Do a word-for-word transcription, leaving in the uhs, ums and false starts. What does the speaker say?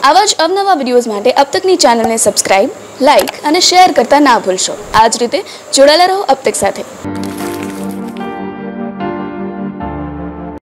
આવા જ અવનવા વિડીયોઝ માટે અબતકની ચેનલને સબસ્ક્રાઇબ, લાઇક અને શેર કરતા ના ભૂલશો। આ જ રીતે જોડાયેલા રહો અબતક સાથે।